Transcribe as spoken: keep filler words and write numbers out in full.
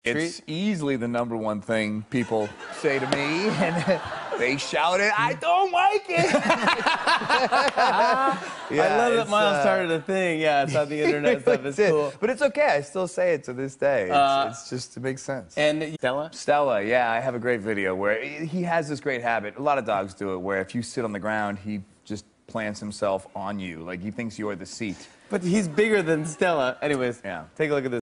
It's easily the number one thing people say to me, and they shout it, I don't like it! Yeah, I love that Miles uh, started a thing. Yeah, it's on the internet stuff. It's cool. But it's okay. I still say it to this day. It's, Uh, it's just, it makes sense. And Stella? Stella, yeah, I have a great video where he has this great habit. A lot of dogs do it, where if you sit on the ground, he just plants himself on you. Like, he thinks you're the seat. But he's bigger than Stella. Anyways, Yeah. take a look at this.